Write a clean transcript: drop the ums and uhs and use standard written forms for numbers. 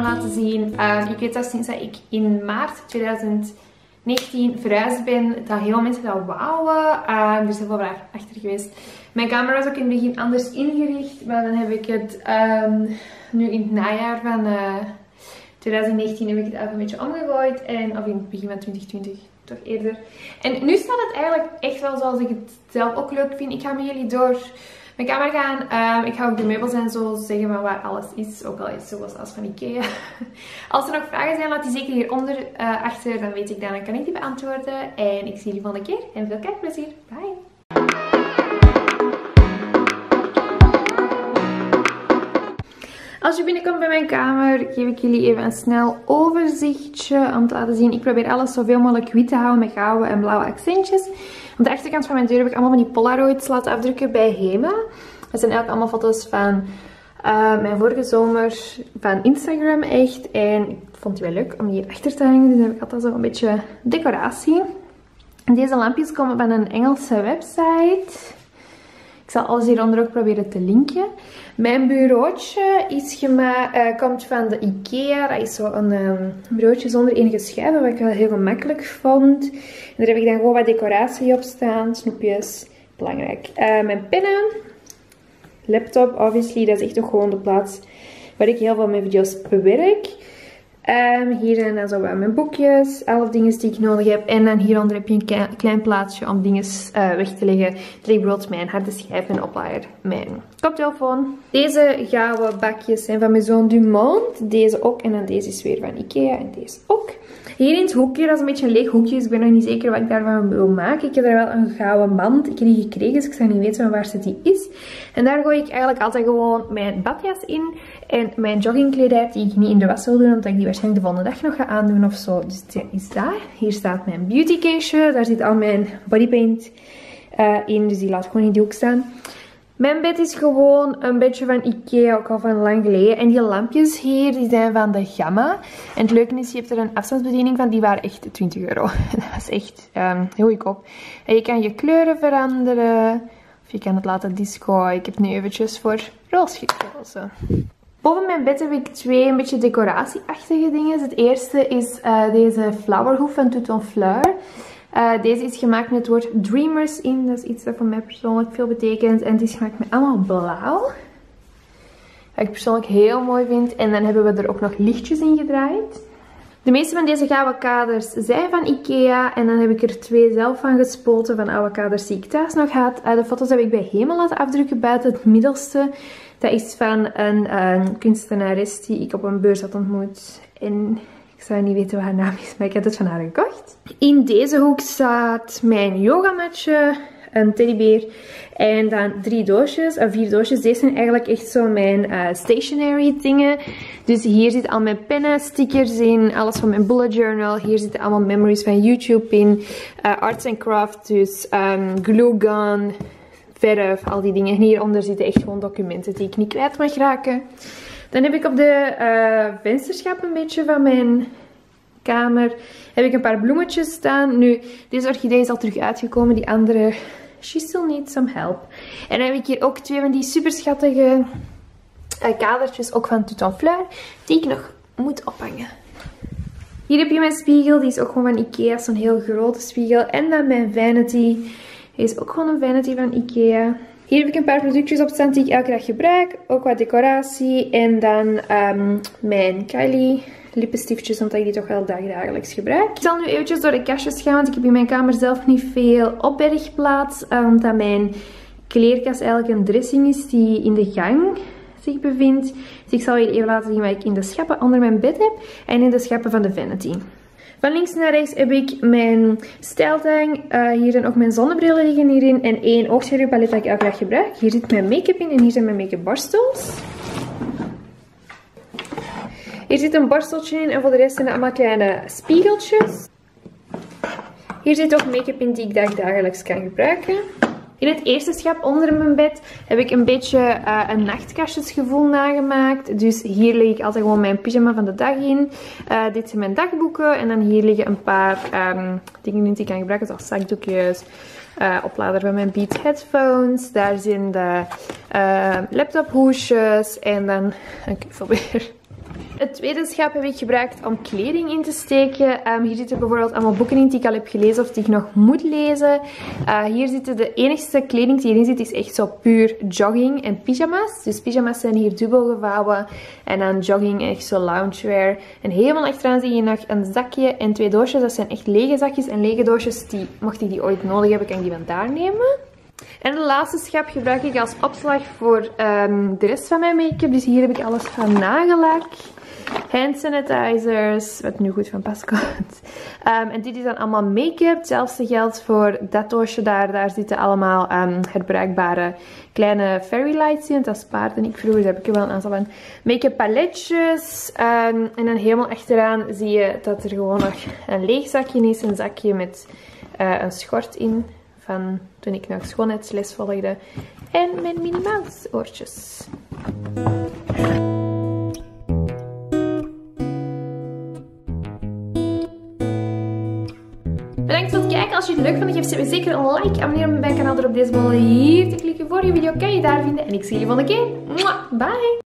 laten zien. Ik weet dat sinds dat ik in maart 2019 verhuisd ben, dat heel veel mensen dat wauwen. Er is heel veel vraag achter geweest. Mijn kamer was ook in het begin anders ingericht, maar dan heb ik het nu in het najaar van 2019 heb ik het even een beetje omgegooid. Of in het begin van 2020, toch eerder. En nu staat het eigenlijk echt wel zoals ik het zelf ook leuk vind. Ik ga met jullie door mijn kamer gaan. Ik ga ook de meubels en zo zeggen van waar alles is. Ook al is het zoals als van Ikea. Als er nog vragen zijn, laat die zeker hieronder achter. Dan weet ik dat, dan kan ik die beantwoorden. En ik zie jullie volgende keer. En veel kijkplezier. Bye! Als je binnenkomt bij mijn kamer, geef ik jullie even een snel overzichtje om te laten zien. Ik probeer alles zoveel mogelijk wit te houden met gouden en blauwe accentjes. Op de achterkant van mijn deur heb ik allemaal van die Polaroids laten afdrukken bij Hema. Dat zijn eigenlijk allemaal foto's van mijn vorige zomer van Instagram echt. En ik vond het wel leuk om die achter te hangen. Dus dan heb ik altijd zo een beetje decoratie. En deze lampjes komen van een Engelse website. Ik zal alles hieronder ook proberen te linken. Mijn bureautje komt van de Ikea. Dat is zo een bureautje zonder enige schuiven, wat ik wel heel gemakkelijk vond. En daar heb ik dan gewoon wat decoratie op staan. Snoepjes, belangrijk. Mijn pennen. Laptop, obviously. Dat is echt ook gewoon de plaats waar ik heel veel mijn video's bewerk. Hier zijn dan zo wat mijn boekjes, alle dingen die ik nodig heb. En dan hieronder heb je een klein plaatsje om dingen weg te leggen. Bijvoorbeeld mijn harde schijf, mijn oplader, mijn koptelefoon. Deze gouden bakjes zijn van Maison du Monde. Deze ook. En dan deze is weer van Ikea en deze ook. Hier in het hoekje, dat is een beetje een leeg hoekje. Dus ik ben nog niet zeker wat ik daarvan wil maken. Ik heb er wel een gouden mand. Ik heb die gekregen, dus ik zou niet weten van waar ze die is. En daar gooi ik eigenlijk altijd gewoon mijn badjas in. En mijn joggingkledij die ik niet in de was wil doen, omdat ik die waarschijnlijk de volgende dag nog ga aandoen of zo. Dus die is daar. Hier staat mijn beautycaseje. Daar zit al mijn bodypaint in, dus die laat ik gewoon in die hoek staan. Mijn bed is gewoon een beetje van Ikea, ook al van lang geleden. En die lampjes hier, die zijn van de Gamma. En het leuke is, je hebt er een afstandsbediening van, die waren echt 20 euro. Dat was echt heel goedkoop. En je kan je kleuren veranderen. Of je kan het laten disco. Ik heb nu eventjes voor roze gekozen. Boven mijn bed heb ik twee een beetje decoratieachtige dingen. Het eerste is deze flowerhoef van Tout en Fleur. Deze is gemaakt met het woord Dreamers in. Dat is iets dat voor mij persoonlijk veel betekent. En het is gemaakt met allemaal blauw. Wat ik persoonlijk heel mooi vind. En dan hebben we er ook nog lichtjes in gedraaid. De meeste van deze gouden kaders zijn van Ikea. En dan heb ik er twee zelf van gespoten van oude kaders die ik thuis nog had. De foto's heb ik bij Hema laten afdrukken buiten het middelste. Dat is van een kunstenares die ik op een beurs had ontmoet. En ik zou niet weten wat haar naam is, maar ik heb het van haar gekocht. In deze hoek staat mijn yogamatje, een teddybeer en dan 3 doosjes, of 4 doosjes. Deze zijn eigenlijk echt zo mijn stationery dingen. Dus hier zitten al mijn pennen, stickers in, alles van mijn bullet journal. Hier zitten allemaal memories van YouTube in, arts and crafts, dus glue gun, verf, al die dingen. En hieronder zitten echt gewoon documenten die ik niet kwijt mag raken. Dan heb ik op de vensterschap een beetje van mijn kamer heb ik een paar bloemetjes staan. Nu, deze orchidee is al terug uitgekomen. Die andere, she still needs some help. En dan heb ik hier ook twee van die super schattige kadertjes, ook van Tout en Fleur, die ik nog moet ophangen. Hier heb je mijn spiegel. Die is ook gewoon van Ikea. Zo'n heel grote spiegel. En dan mijn vanity. Deze is ook gewoon een vanity van Ikea. Hier heb ik een paar productjes op staan die ik elke dag gebruik. Ook wat decoratie. En dan mijn Kylie lippenstiftjes, omdat ik die toch wel dagelijks gebruik. Ik zal nu eventjes door de kastjes gaan, want ik heb in mijn kamer zelf niet veel opbergplaats. Omdat mijn kleerkast eigenlijk een dressing is die in de gang zich bevindt. Dus ik zal je even laten zien wat ik in de schappen onder mijn bed heb. En in de schappen van de vanity. Van links naar rechts heb ik mijn stijltang. Hier zijn ook mijn zonnebrillen liggen hierin. En 1 oogschaduwpalet dat ik elke dag gebruik. Hier zit mijn make-up in en hier zijn mijn make-up borstels. Hier zit een borsteltje in en voor de rest zijn het allemaal kleine spiegeltjes. Hier zit ook make-up in die ik dagelijks kan gebruiken. In het eerste schap onder mijn bed heb ik een beetje een nachtkastjesgevoel nagemaakt. Dus hier leg ik altijd gewoon mijn pyjama van de dag in. Dit zijn mijn dagboeken. En dan hier liggen een paar dingen die ik kan gebruiken. Zoals zakdoekjes, oplader van mijn Beats headphones. Daar zijn de laptophoesjes en dan een knuffelbeer. Het tweede schap heb ik gebruikt om kleding in te steken. Hier zitten bijvoorbeeld allemaal boeken in die ik al heb gelezen of die ik nog moet lezen. Hier zitten de enigste kleding die erin zit is echt zo puur jogging en pyjama's. Dus pyjama's zijn hier dubbel gevouwen. En dan jogging echt zo loungewear. En helemaal achteraan zie je nog een zakje en 2 doosjes. Dat zijn echt lege zakjes en lege doosjes. Mocht ik die ooit nodig hebben, kan ik die van daar nemen. En de laatste schap gebruik ik als opslag voor de rest van mijn make-up. Dus hier heb ik alles van nagellak. Hand sanitizers, wat nu goed van pas komt. En dit is dan allemaal make-up. Hetzelfde geldt voor dat doosje daar. Daar zitten allemaal herbruikbare kleine fairy lights in. Dat spaarde ik vroeger. Daar heb ik er wel een aantal van. Make-up paletjes. En dan helemaal achteraan zie je dat er gewoon nog een leeg zakje is. Een zakje met een schort in. Van toen ik nog schoonheidsles volgde. En mijn Minnie Mouse oortjes. Bedankt voor het kijken. Als je het leuk vond, geef me zeker een like. Abonneer op mijn kanaal door op deze bal hier te klikken voor je video. Kan je daar vinden. En ik zie jullie volgende keer. Bye!